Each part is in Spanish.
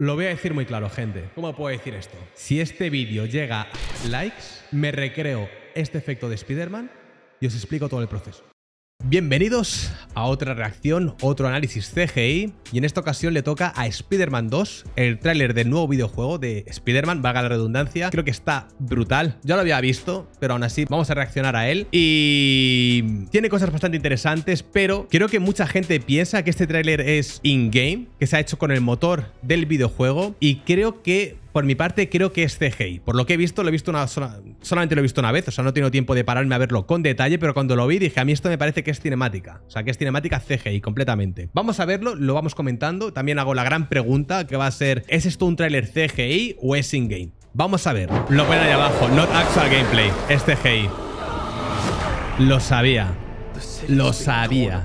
Lo voy a decir muy claro, gente. ¿Cómo puedo decir esto? Si este vídeo llega a likes, me recreo este efecto de Spider-Man y os explico todo el proceso. Bienvenidos a otra reacción, otro análisis CGI, y en esta ocasión le toca a Spider-Man 2, el tráiler del nuevo videojuego de Spider-Man, valga la redundancia. Creo que está brutal, ya lo había visto, pero aún así vamos a reaccionar a él y tiene cosas bastante interesantes, pero creo que mucha gente piensa que este tráiler es in-game, que se ha hecho con el motor del videojuego, y creo que por mi parte, creo que es CGI. Por lo que he visto, solamente lo he visto una vez, o sea, no he tenido tiempo de pararme a verlo con detalle, pero cuando lo vi dije, a mí esto me parece que es cinemática. O sea, que es cinemática CGI completamente. Vamos a verlo, lo vamos comentando. También hago la gran pregunta que va a ser, ¿es esto un tráiler CGI o es in-game? Vamos a ver. Lo ponen ahí abajo, not actual gameplay, es CGI. Lo sabía. Lo sabía.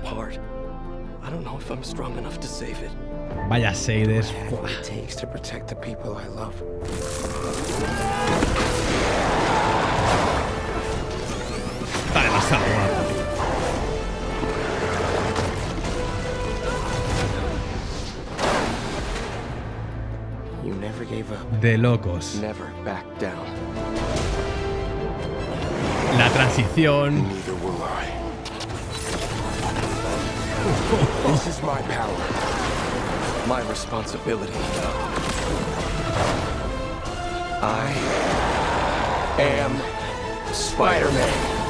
Vaya shaders. Está demasiado guapo. De locos. La transición. My responsibility. I am Spider-Man.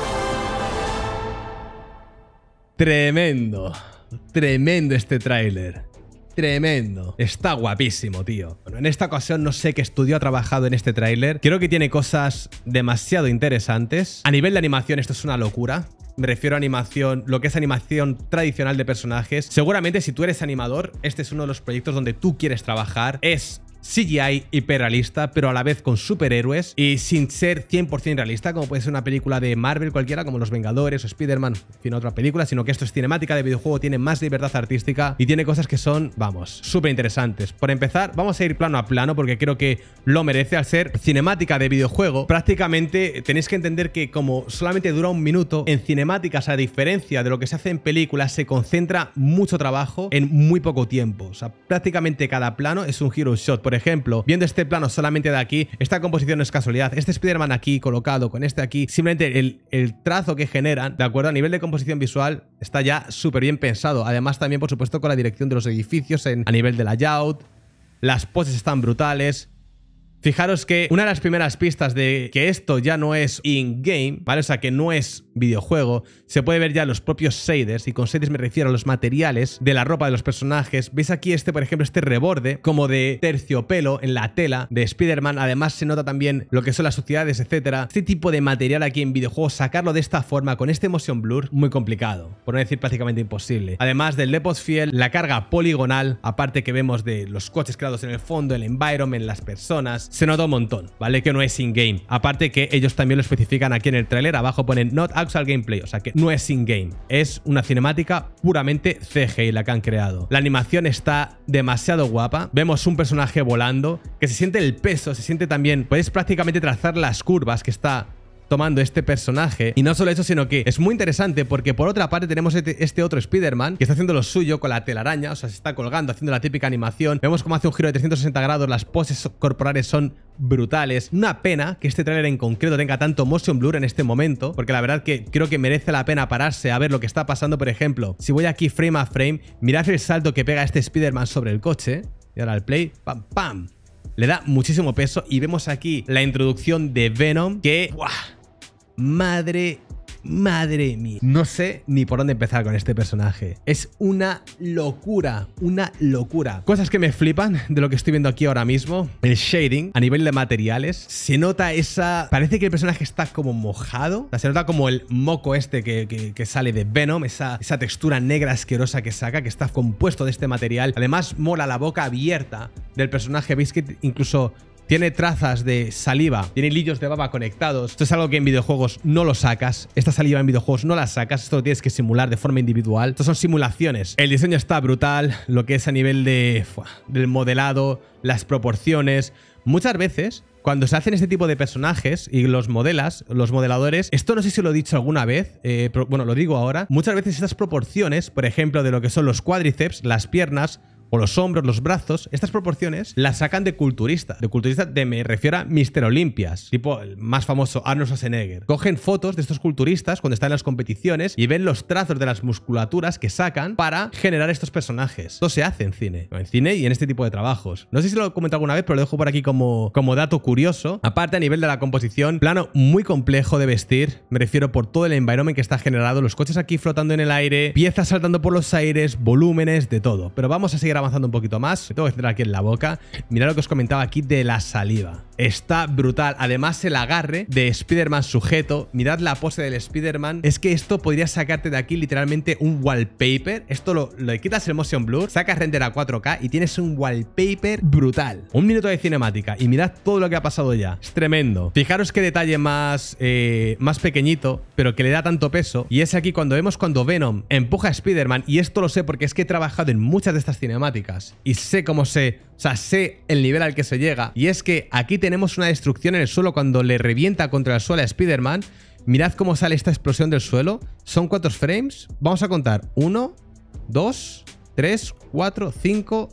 Tremendo. Tremendo este tráiler. Tremendo. Está guapísimo, tío. Bueno, en esta ocasión no sé qué estudio ha trabajado en este tráiler. Creo que tiene cosas demasiado interesantes. A nivel de animación esto es una locura. Me refiero a animación, lo que es animación tradicional de personajes. Seguramente si tú eres animador, este es uno de los proyectos donde tú quieres trabajar. Es CGI hiperrealista, pero a la vez con superhéroes y sin ser 100% realista, como puede ser una película de Marvel cualquiera, como Los Vengadores o Spider-Man, en fin, otra película, sino que esto es cinemática de videojuego, tiene más libertad artística y tiene cosas que son, vamos, súper interesantes. Por empezar, vamos a ir plano a plano porque creo que lo merece. Al ser cinemática de videojuego, prácticamente tenéis que entender que como solamente dura un minuto, en cinemáticas, a diferencia de lo que se hace en películas, se concentra mucho trabajo en muy poco tiempo. O sea, prácticamente cada plano es un hero shot. Por ejemplo, viendo este plano solamente de aquí, esta composición no es casualidad. Este Spider-Man aquí colocado con este aquí, simplemente el trazo que generan, ¿de acuerdo? A nivel de composición visual está ya súper bien pensado. Además también, por supuesto, con la dirección de los edificios a nivel de layout. Las poses están brutales. Fijaros que una de las primeras pistas de que esto ya no es in-game, ¿vale? O sea, que no es videojuego, se puede ver ya los propios shaders, y con shaders me refiero a los materiales de la ropa de los personajes. ¿Veis aquí por ejemplo, este reborde como de terciopelo en la tela de Spider-Man? Además se nota también lo que son las suciedades, etcétera. Este tipo de material aquí en videojuegos, sacarlo de esta forma, con este motion blur, muy complicado, por no decir prácticamente imposible. Además del depth field, la carga poligonal, aparte que vemos de los coches creados en el fondo, el environment, las personas, se nota un montón, ¿vale? Que no es in-game. Aparte que ellos también lo especifican aquí en el tráiler, abajo ponen not actual gameplay, o sea que no es in-game. Es una cinemática puramente CGI la que han creado. La animación está demasiado guapa. Vemos un personaje volando, que se siente el peso, se siente también, puedes prácticamente trazar las curvas que está tomando este personaje. Y no solo eso, sino que es muy interesante porque por otra parte tenemos este otro Spider-Man que está haciendo lo suyo con la telaraña, o sea, se está colgando, haciendo la típica animación. Vemos cómo hace un giro de 360 grados, las poses corporales son brutales. Una pena que este tráiler en concreto tenga tanto motion blur en este momento, porque la verdad que creo que merece la pena pararse a ver lo que está pasando. Por ejemplo, si voy aquí frame a frame, mirad el salto que pega este Spider-Man sobre el coche, y ahora al play, pam, pam, le da muchísimo peso. Y vemos aquí la introducción de Venom, que ¡buah! Madre mía. No sé ni por dónde empezar con este personaje. Es una locura, una locura. Cosas que me flipan de lo que estoy viendo aquí ahora mismo. El shading a nivel de materiales. Se nota esa... Parece que el personaje está como mojado. O sea, se nota como el moco este que sale de Venom. Esa textura negra asquerosa que saca, que está compuesto de este material. Además, mola la boca abierta del personaje. Veis que incluso tiene trazas de saliva, tiene hilillos de baba conectados. Esto es algo que en videojuegos no lo sacas. Esta saliva en videojuegos no la sacas. Esto lo tienes que simular de forma individual. Estos son simulaciones. El diseño está brutal. Lo que es a nivel del modelado, las proporciones. Muchas veces, cuando se hacen este tipo de personajes y los modelas, los modeladores, esto no sé si lo he dicho alguna vez, pero bueno, lo digo ahora. Muchas veces estas proporciones, por ejemplo, de lo que son los cuádriceps, las piernas, o los hombros, los brazos, estas proporciones las sacan de culturista. De culturista me refiero a Mr. Olympias, tipo el más famoso Arnold Schwarzenegger. Cogen fotos de estos culturistas cuando están en las competiciones y ven los trazos de las musculaturas que sacan para generar estos personajes. Esto se hace en cine. En cine y en este tipo de trabajos. No sé si lo he comentado alguna vez, pero lo dejo por aquí como dato curioso. Aparte, a nivel de la composición, plano muy complejo de vestir. Me refiero por todo el environment que está generado. Los coches aquí flotando en el aire, piezas saltando por los aires, volúmenes, de todo. Pero vamos a seguir avanzando un poquito más. Me tengo que centrar aquí en la boca. Mirad lo que os comentaba aquí de la saliva. Está brutal. Además, el agarre de Spider-Man sujeto. Mirad la pose del Spider-Man. Es que esto podría sacarte de aquí literalmente un wallpaper. Esto le quitas el motion blur, sacas render a 4K y tienes un wallpaper brutal. Un minuto de cinemática y mirad todo lo que ha pasado ya. Es tremendo. Fijaros qué detalle más pequeñito, pero que le da tanto peso. Y es aquí cuando vemos cuando Venom empuja a Spider-Man. Y esto lo sé porque es que he trabajado en muchas de estas cinemáticas y sé cómo sé el nivel al que se llega. Y es que aquí tenemos una destrucción en el suelo cuando le revienta contra el suelo a Spider-Man. Mirad cómo sale esta explosión del suelo. ¿Son cuántos frames? Vamos a contar. 1, 2, 3, 4, 5,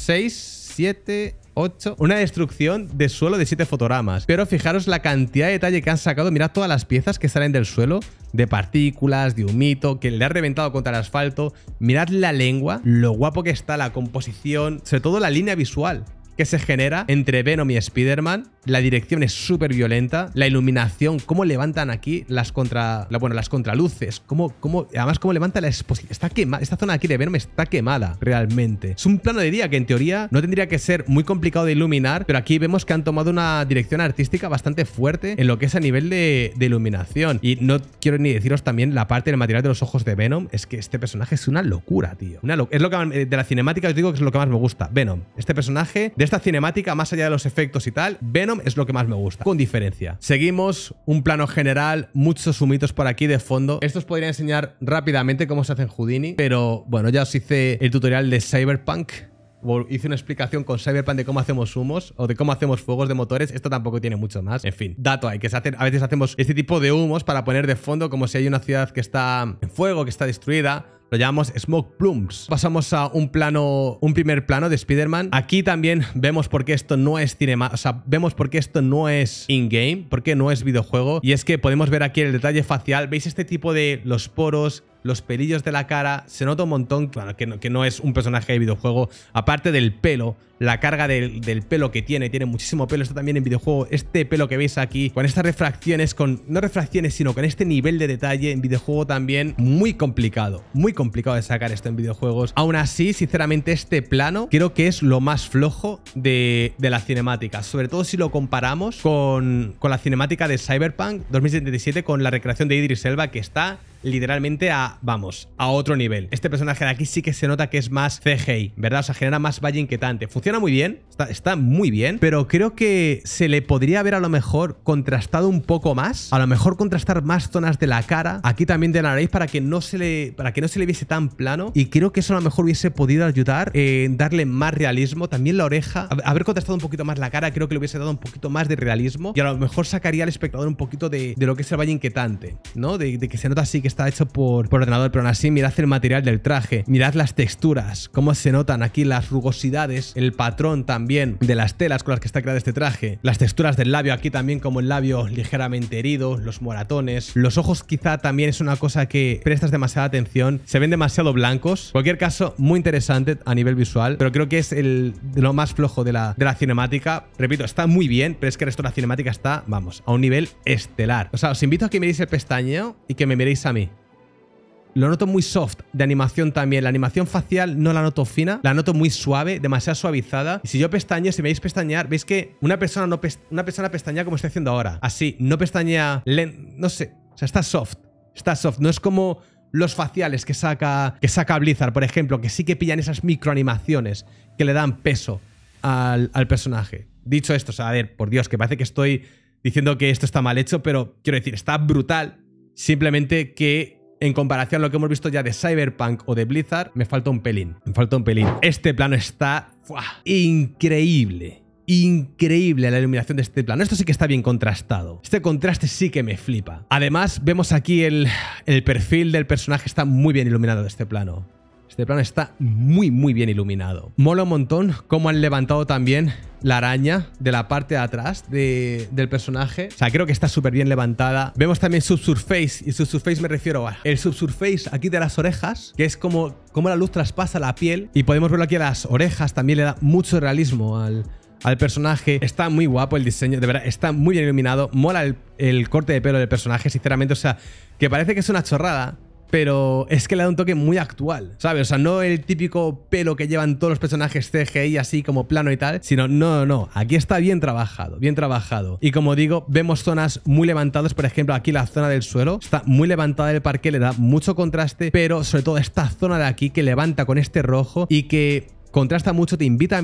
6, 7, 8. Una destrucción de suelo de 7 fotogramas. Pero fijaros la cantidad de detalle que han sacado. Mirad todas las piezas que salen del suelo, de partículas, de humito, que le ha reventado contra el asfalto. Mirad la lengua, lo guapo que está, la composición, sobre todo la línea visual que se genera entre Venom y Spider-Man. La dirección es súper violenta. La iluminación, cómo levantan aquí las contraluces. Además, cómo levanta la exposición. Está quemada. Esta zona aquí de Venom está quemada, realmente. Es un plano de día que en teoría no tendría que ser muy complicado de iluminar, pero aquí vemos que han tomado una dirección artística bastante fuerte en lo que es a nivel de iluminación. Y no quiero ni deciros también la parte del material de los ojos de Venom. Es que este personaje es una locura, tío. Es lo que de la cinemática os digo que es lo que más me gusta. Venom. Este personaje de esta cinemática, más allá de los efectos y tal, Venom es lo que más me gusta, con diferencia. Seguimos, un plano general, muchos humitos por aquí de fondo. Esto os podría enseñar rápidamente cómo se hace en Houdini, pero bueno, ya os hice el tutorial de Cyberpunk. Hice una explicación con Cyberpunk de cómo hacemos humos o de cómo hacemos fuegos de motores. Esto tampoco tiene mucho más. En fin, dato hay que a veces hacemos este tipo de humos para poner de fondo como si hay una ciudad que está en fuego, que está destruida. Lo llamamos Smoke Plumes. Pasamos a un primer plano de Spider-Man. Aquí también vemos por qué esto no es cinema, o sea, vemos por qué esto no es in-game, por qué no es videojuego. Y es que podemos ver aquí el detalle facial. ¿Veis este tipo de los poros, los pelillos de la cara? Se nota un montón, claro, que no es un personaje de videojuego. Aparte del pelo, la carga del pelo que tiene muchísimo pelo. Esto también en videojuego, este pelo que veis aquí, con estas refracciones, no refracciones, sino con este nivel de detalle en videojuego también, muy complicado de sacar esto en videojuegos. Aún así, sinceramente, este plano creo que es lo más flojo de la cinemática, sobre todo si lo comparamos con la cinemática de Cyberpunk 2077, con la recreación de Idris Elba, que está literalmente a otro nivel. Este personaje de aquí sí que se nota que es más CGI, ¿verdad? O sea, genera más valle inquietante. Funciona muy bien, está muy bien, pero creo que se le podría haber a lo mejor contrastado un poco más. A lo mejor contrastar más zonas de la cara, aquí también de la nariz, para que no se le viese tan plano. Y creo que eso a lo mejor hubiese podido ayudar en darle más realismo. También la oreja, haber contrastado un poquito más la cara, creo que le hubiese dado un poquito más de realismo. Y a lo mejor sacaría al espectador un poquito de lo que es el valle inquietante, ¿no? De que se nota así que está hecho por ordenador, pero aún así mirad el material del traje, mirad las texturas, cómo se notan aquí las rugosidades, el patrón también de las telas con las que está creado este traje, las texturas del labio aquí también, como el labio ligeramente herido, los moratones, los ojos quizá también es una cosa que prestas demasiada atención, se ven demasiado blancos. En cualquier caso, muy interesante a nivel visual, pero creo que es de lo más flojo de la cinemática. Repito, está muy bien, pero es que el resto de la cinemática está, vamos, a un nivel estelar. O sea, os invito a que miréis el pestañeo y que me miréis a mí. Lo noto muy soft de animación también. La animación facial no la noto fina, la noto muy suave, demasiado suavizada. Y si yo pestañeo, si me veis pestañear, veis que una persona pestañea como estoy haciendo ahora. Así, no pestañea no sé. O sea, está soft. Está soft. No es como los faciales que saca Blizzard, por ejemplo, que sí que pillan esas microanimaciones que le dan peso al personaje. Dicho esto, o sea, a ver, por Dios, que parece que estoy diciendo que esto está mal hecho, pero quiero decir, está brutal. Simplemente que en comparación a lo que hemos visto ya de Cyberpunk o de Blizzard, me falta un pelín. Este plano está increíble. Increíble la iluminación de este plano. Esto sí que está bien contrastado. Este contraste sí que me flipa. Además, vemos aquí el perfil del personaje. Está muy bien iluminado este plano. Este plano está muy bien iluminado. Mola un montón cómo han levantado también la araña de la parte de atrás del personaje. O sea, creo que está súper bien levantada. Vemos también subsurface, y subsurface me refiero a el subsurface aquí de las orejas, que es como la luz traspasa la piel, y podemos verlo aquí a las orejas. También le da mucho realismo al personaje. Está muy guapo el diseño, de verdad, está muy bien iluminado. Mola el corte de pelo del personaje, sinceramente. O sea, que parece que es una chorrada, pero es que le da un toque muy actual, ¿sabes? O sea, no el típico pelo que llevan todos los personajes CGI así como plano y tal, sino no, aquí está bien trabajado, bien trabajado. Y como digo, vemos zonas muy levantadas, por ejemplo, aquí la zona del suelo está muy levantada, el parqué le da mucho contraste, pero sobre todo esta zona de aquí que levanta con este rojo y que contrasta mucho, te invita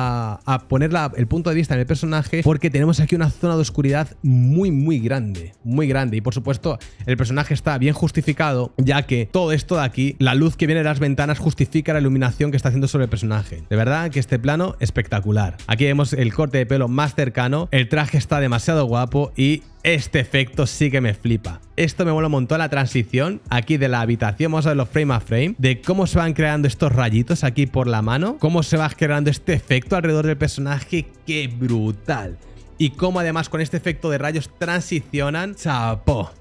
a poner el punto de vista en el personaje, porque tenemos aquí una zona de oscuridad muy grande, y por supuesto el personaje está bien justificado, ya que todo esto de aquí, la luz que viene de las ventanas justifica la iluminación que está haciendo sobre el personaje. De verdad que este plano espectacular. Aquí vemos el corte de pelo más cercano, el traje está demasiado guapo y este efecto sí que me flipa. Esto me mola un montón, la transición aquí de la habitación. Vamos a verlo frame a frame, de cómo se van creando estos rayitos aquí por la mano, cómo se va creando este efecto alrededor del personaje. ¡Qué brutal! Y cómo además con este efecto de rayos transicionan. ¡Chapó!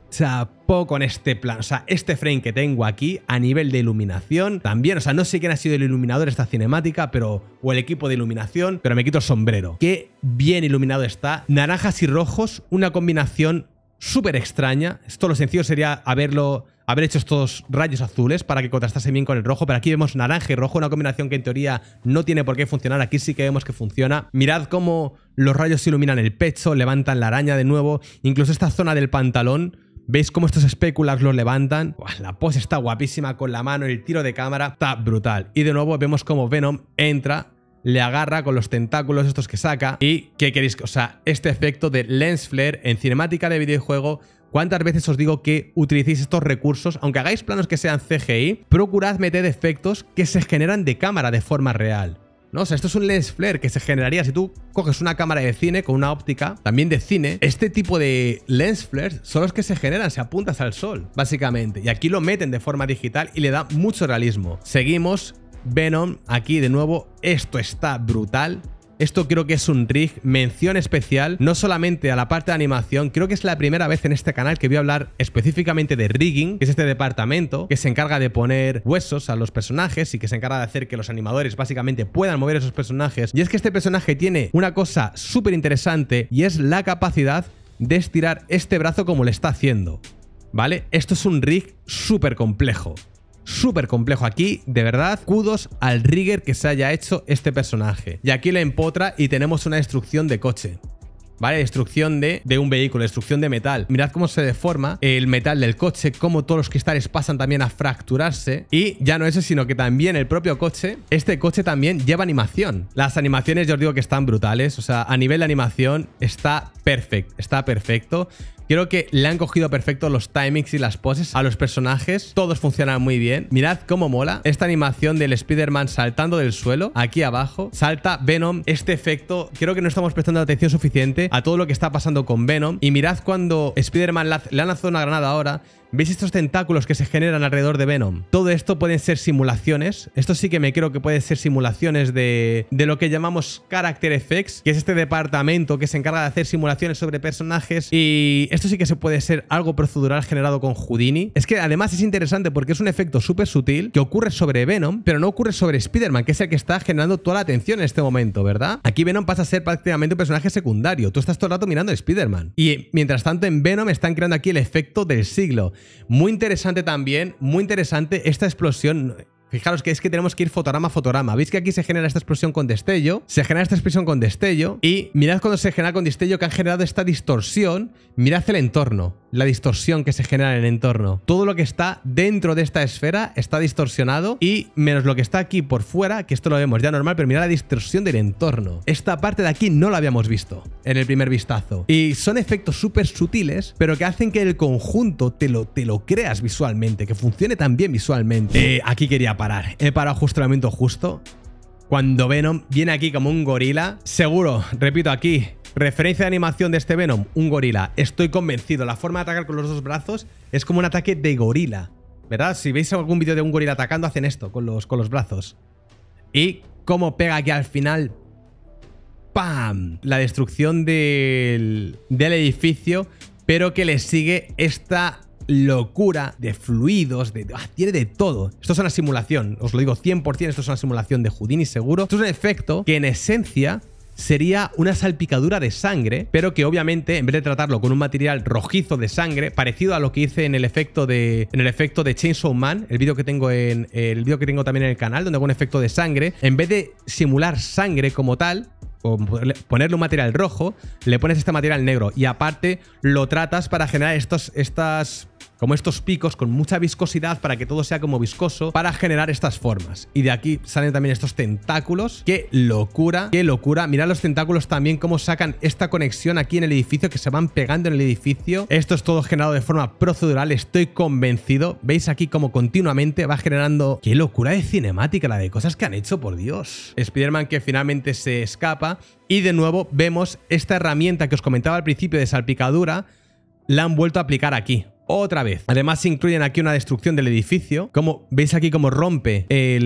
Chapó con este plan. O sea, este frame que tengo aquí a nivel de iluminación también. O sea, no sé quién ha sido el iluminador de esta cinemática, o el equipo de iluminación, pero me quito el sombrero. Qué bien iluminado está. Naranjas y rojos, una combinación súper extraña. Esto lo sencillo sería haber hecho estos rayos azules para que contrastase bien con el rojo, pero aquí vemos naranja y rojo, una combinación que en teoría no tiene por qué funcionar. Aquí sí que vemos que funciona. Mirad cómo los rayos iluminan el pecho, levantan la araña de nuevo, incluso esta zona del pantalón. ¿Veis cómo estos espéculas los levantan? Buah, la pose está guapísima con la mano, el tiro de cámara está brutal. Y de nuevo vemos cómo Venom entra, le agarra con los tentáculos estos que saca. Y, ¿qué queréis? O sea, este efecto de lens flare en cinemática de videojuego. ¿Cuántas veces os digo que utilicéis estos recursos? Aunque hagáis planos que sean CGI, procurad meter efectos que se generan de cámara de forma real, ¿no? O sea, esto es un lens flare que se generaría si tú coges una cámara de cine con una óptica también de cine. Este tipo de lens flares son los que se generan si apuntas al sol, básicamente. Y aquí lo meten de forma digital y le da mucho realismo. Seguimos. Venom, aquí de nuevo. Esto está brutal. Esto creo que es un rig, mención especial, no solamente a la parte de animación. Creo que es la primera vez en este canal que voy a hablar específicamente de rigging, que es este departamento que se encarga de poner huesos a los personajes y que se encarga de hacer que los animadores básicamente puedan mover esos personajes. Y es que este personaje tiene una cosa súper interesante, y es la capacidad de estirar este brazo como le está haciendo, ¿vale? Esto es un rig súper complejo. Súper complejo. Aquí, de verdad, kudos al rigger que se haya hecho este personaje. Y aquí le empotra y tenemos una destrucción de coche, ¿vale? Destrucción de un vehículo, destrucción de metal. Mirad cómo se deforma el metal del coche, cómo todos los cristales pasan también a fracturarse. Y ya no eso, sino que también el propio coche, este coche también lleva animación. Las animaciones yo os digo que están brutales. O sea, a nivel de animación está perfecto. Creo que le han cogido perfecto los timings y las poses a los personajes. Todos funcionan muy bien. Mirad cómo mola esta animación del Spider-Man saltando del suelo. Aquí abajo salta Venom. Este efecto, creo que no estamos prestando atención suficiente a todo lo que está pasando con Venom. Y mirad cuando Spider-Man le ha lanzado una granada ahora. ¿Veis estos tentáculos que se generan alrededor de Venom? Todo esto pueden ser simulaciones. Esto sí que me creo que puede ser simulaciones de lo que llamamos Character Effects, que es este departamento que se encarga de hacer simulaciones sobre personajes. Y esto sí que se puede ser algo procedural generado con Houdini. Es que además es interesante porque es un efecto súper sutil que ocurre sobre Venom, pero no ocurre sobre Spider-Man, que es el que está generando toda la atención en este momento, ¿verdad? Aquí Venom pasa a ser prácticamente un personaje secundario. Tú estás todo el rato mirando a Spider-Man. Y mientras tanto en Venom están creando aquí el efecto del siglo. Muy interesante también, muy interesante esta explosión. Fijaros que es que tenemos que ir fotograma a fotograma. ¿Veis que aquí se genera esta explosión con destello? Se genera esta explosión con destello. Y mirad cuando se genera con destello que han generado esta distorsión. Mirad el entorno, la distorsión que se genera en el entorno. Todo lo que está dentro de esta esfera está distorsionado, y menos lo que está aquí por fuera, que esto lo vemos ya normal, pero mirad la distorsión del entorno. Esta parte de aquí no la habíamos visto en el primer vistazo. Y son efectos súper sutiles, pero que hacen que el conjunto te lo creas visualmente, que funcione también visualmente. Aquí quería parar. He parado justo el momento justo. Cuando Venom viene aquí como un gorila. Seguro, repito aquí, referencia de animación de este Venom, un gorila. Estoy convencido. La forma de atacar con los dos brazos es como un ataque de gorila. ¿verdad? Si veis algún vídeo de un gorila atacando, hacen esto con los brazos. Y cómo pega aquí al final. ¡Pam! La destrucción del edificio, pero que le sigue esta locura de fluidos, tiene de todo. Esto es una simulación, os lo digo 100%, esto es una simulación de Houdini seguro. Esto es un efecto que en esencia sería una salpicadura de sangre, pero que obviamente en vez de tratarlo con un material rojizo de sangre, parecido a lo que hice en el efecto de Chainsaw Man, el vídeo que tengo también en el canal, donde hago un efecto de sangre, en vez de simular sangre como tal, o ponerle un material rojo, le pones este material negro y aparte lo tratas para generar estos picos con mucha viscosidad para que todo sea como viscoso, para generar estas formas. Y de aquí salen también estos tentáculos. ¡Qué locura! ¡Qué locura! Mirad los tentáculos también, cómo sacan esta conexión aquí en el edificio, que se van pegando en el edificio. Esto es todo generado de forma procedural, estoy convencido. Veis aquí cómo continuamente va generando... ¡Qué locura de cinemática la de cosas que han hecho, por Dios! Spider-Man que finalmente se escapa y de nuevo vemos esta herramienta que os comentaba al principio de salpicadura, la han vuelto a aplicar aquí. Otra vez. Además incluyen aquí una destrucción del edificio. Como veis aquí cómo rompe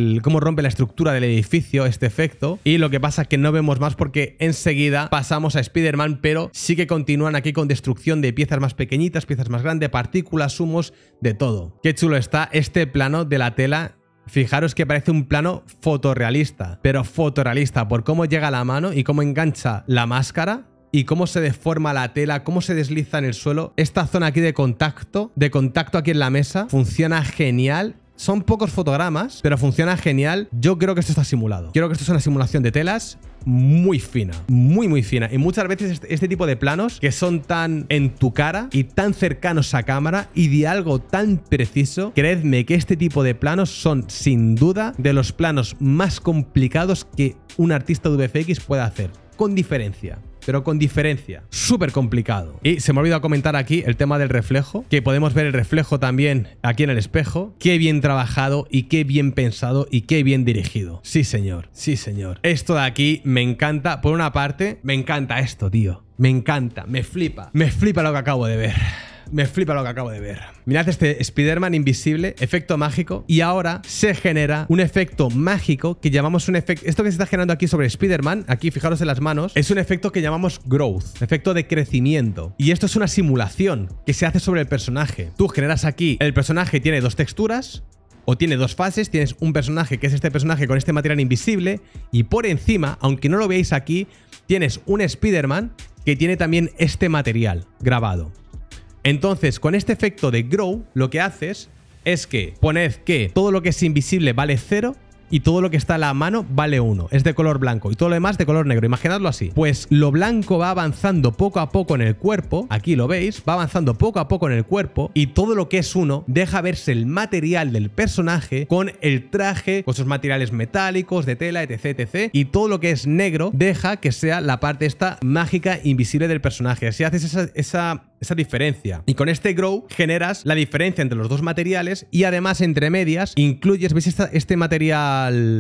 la estructura del edificio este efecto. Y lo que pasa es que no vemos más porque enseguida pasamos a Spider-Man, pero sí que continúan aquí con destrucción de piezas más pequeñitas, piezas más grandes, partículas, humos, de todo. Qué chulo está este plano de la tela. Fijaros que parece un plano fotorrealista, pero fotorrealista por cómo llega la mano y cómo engancha la máscara y cómo se deforma la tela, cómo se desliza en el suelo. Esta zona aquí de contacto aquí en la mesa, funciona genial. Son pocos fotogramas, pero funciona genial. Yo creo que esto está simulado. Creo que esto es una simulación de telas muy fina, muy fina. Y muchas veces este tipo de planos que son tan en tu cara y tan cercanos a cámara y de algo tan preciso, creedme que este tipo de planos son sin duda de los planos más complicados que un artista de VFX puede hacer. Con diferencia. Pero con diferencia. Súper complicado. Y se me ha olvidado comentar aquí el tema del reflejo, que podemos ver el reflejo también aquí en el espejo. Qué bien trabajado y qué bien pensado y qué bien dirigido. Sí, señor. Sí, señor. Esto de aquí me encanta. Por una parte, me encanta esto, tío. Me encanta. Me flipa. Me flipa lo que acabo de ver. Me flipa lo que acabo de ver. Mirad este Spider-Man invisible, efecto mágico, y ahora se genera un efecto mágico que llamamos un efecto... Esto que se está generando aquí sobre Spider-Man, aquí fijaros en las manos, es un efecto que llamamos growth, efecto de crecimiento. Y esto es una simulación que se hace sobre el personaje. Tú generas aquí, el personaje tiene dos texturas, o tiene dos fases, tienes un personaje que es este personaje con este material invisible, y por encima, aunque no lo veáis aquí, tienes un Spider-Man que tiene también este material grabado. Entonces, con este efecto de grow, lo que haces es que poned que todo lo que es invisible vale 0 y todo lo que está a la mano vale 1. Es de color blanco y todo lo demás de color negro. Imaginadlo así. Pues lo blanco va avanzando poco a poco en el cuerpo. Aquí lo veis. Va avanzando poco a poco en el cuerpo. Y todo lo que es 1 deja verse el material del personaje con el traje, con sus materiales metálicos, de tela, etc, etc. Y todo lo que es negro deja que sea la parte esta mágica invisible del personaje. Así haces esa diferencia. Y con este grow generas la diferencia entre los dos materiales y además entre medias incluyes, ¿veis este material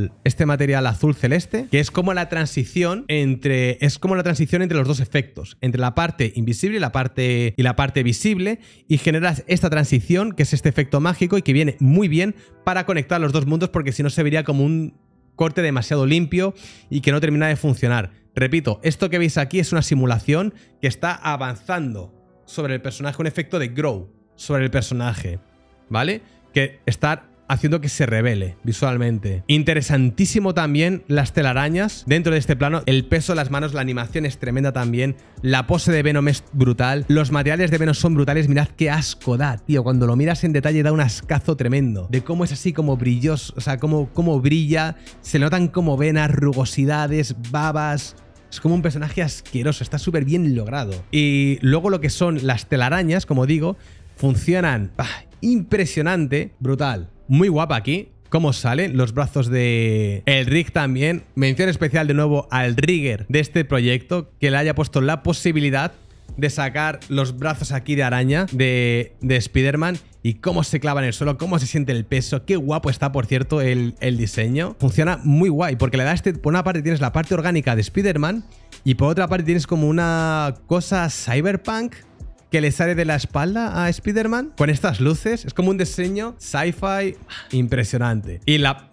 azul celeste? Que es como la transición entre los dos efectos, entre la parte invisible y la parte visible, y generas esta transición que es este efecto mágico y que viene muy bien para conectar los dos mundos, porque si no se vería como un corte demasiado limpio y que no termina de funcionar. Repito, esto que veis aquí es una simulación que está avanzando sobre el personaje, un efecto de grow sobre el personaje, ¿vale? Que está haciendo que se revele visualmente. Interesantísimo también las telarañas dentro de este plano, el peso de las manos, la animación es tremenda también, la pose de Venom es brutal, los materiales de Venom son brutales, mirad qué asco da, tío, cuando lo miras en detalle da un ascazo tremendo, de cómo es así como brilloso, o sea, cómo brilla, se notan como venas, rugosidades, babas. Es como un personaje asqueroso, está súper bien logrado. Y luego lo que son las telarañas, como digo, funcionan impresionante, brutal. Muy guapa aquí, cómo salen los brazos de el rig también. Mención especial de nuevo al rigger de este proyecto, que le haya puesto la posibilidad de sacar los brazos aquí de araña de Spider-Man y cómo se clava en el suelo, cómo se siente el peso. Qué guapo está, por cierto, el diseño. Funciona muy guay porque le da por una parte tienes la parte orgánica de Spider-Man y por otra parte tienes como una cosa cyberpunk que le sale de la espalda a Spider-Man con estas luces. Es como un diseño sci-fi impresionante. Y la...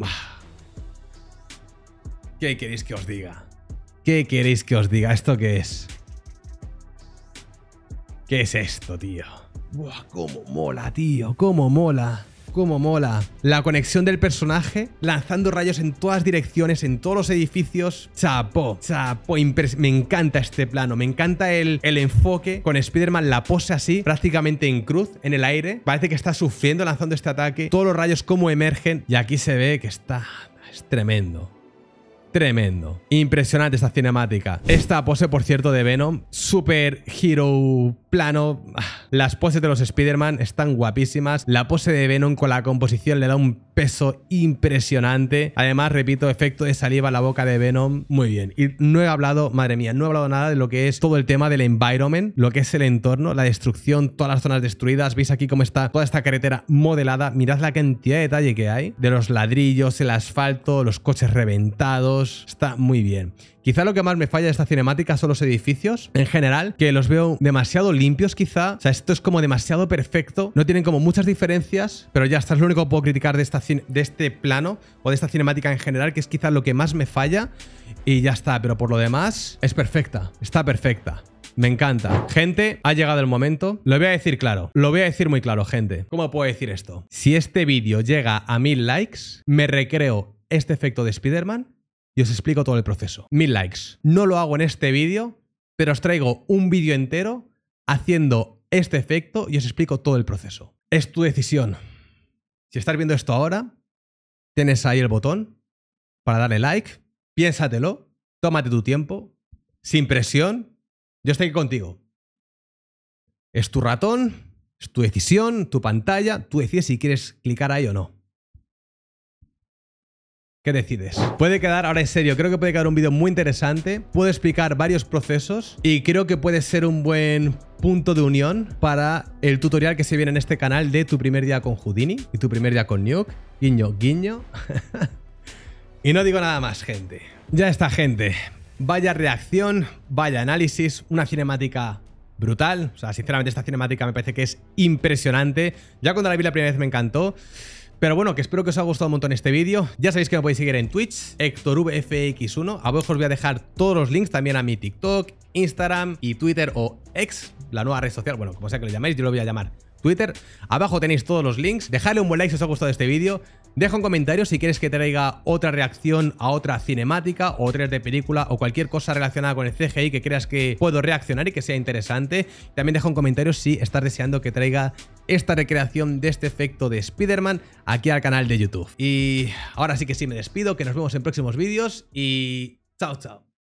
¿Qué queréis que os diga? ¿Qué queréis que os diga? ¿Esto qué es? ¿Qué es esto, tío? Buah, cómo mola, tío. Cómo mola. Cómo mola. La conexión del personaje lanzando rayos en todas direcciones, en todos los edificios. Chapó, chapó. Me encanta este plano. Me encanta el enfoque con Spider-Man, la pose así, prácticamente en cruz, en el aire. Parece que está sufriendo lanzando este ataque. Todos los rayos como emergen. Y aquí se ve que está... Es tremendo. Tremendo. Impresionante esta cinemática. Esta pose, por cierto, de Venom, super hero plano. Las poses de los Spider-Man están guapísimas. La pose de Venom con la composición le da un peso impresionante. Además, repito, efecto de saliva en la boca de Venom. Muy bien. Y no he hablado, madre mía, no he hablado nada de lo que es todo el tema del environment, lo que es el entorno, la destrucción, todas las zonas destruidas. ¿Veis aquí cómo está toda esta carretera modelada? Mirad la cantidad de detalle que hay. De los ladrillos, el asfalto, los coches reventados. Está muy bien. Quizá lo que más me falla de esta cinemática son los edificios en general, que los veo demasiado limpios quizá. O sea, esto es como demasiado perfecto. No tienen como muchas diferencias, pero ya está, es lo único que puedo criticar de este plano o de esta cinemática en general, que es quizá lo que más me falla. Y ya está, pero por lo demás es perfecta. Está perfecta. Me encanta. Gente, ha llegado el momento. Lo voy a decir claro. Lo voy a decir muy claro, gente. ¿Cómo puedo decir esto? Si este vídeo llega a 1000 likes, me recreo este efecto de Spider-Man y os explico todo el proceso. 1000 likes. No lo hago en este vídeo, pero os traigo un vídeo entero haciendo este efecto y os explico todo el proceso. Es tu decisión. Si estás viendo esto ahora, tienes ahí el botón para darle like. Piénsatelo. Tómate tu tiempo. Sin presión. Yo estoy aquí contigo. Es tu ratón, es tu decisión, tu pantalla. Tú decides si quieres clicar ahí o no. ¿Qué decides? Puede quedar, ahora en serio, creo que puede quedar un vídeo muy interesante. Puedo explicar varios procesos y creo que puede ser un buen punto de unión para el tutorial que se viene en este canal de tu primer día con Houdini y tu primer día con Nuke. Guiño, guiño. Y no digo nada más, gente. Ya está, gente. Vaya reacción, vaya análisis, una cinemática brutal. O sea, sinceramente esta cinemática me parece que es impresionante. Ya cuando la vi la primera vez me encantó. Pero bueno, que espero que os haya gustado un montón este vídeo. Ya sabéis que me podéis seguir en Twitch, HectorVFX1. Abajo os voy a dejar todos los links también a mi TikTok, Instagram y Twitter o X, la nueva red social. Bueno, como sea que lo llaméis, yo lo voy a llamar Twitter. Abajo tenéis todos los links. Dejadle un buen like si os ha gustado este vídeo. Deja un comentario si quieres que traiga otra reacción a otra cinemática o trailers de película o cualquier cosa relacionada con el CGI que creas que puedo reaccionar y que sea interesante. También deja un comentario si estás deseando que traiga esta recreación de este efecto de Spider-Man aquí al canal de YouTube. Y ahora sí que sí me despido, que nos vemos en próximos vídeos y chao, chao.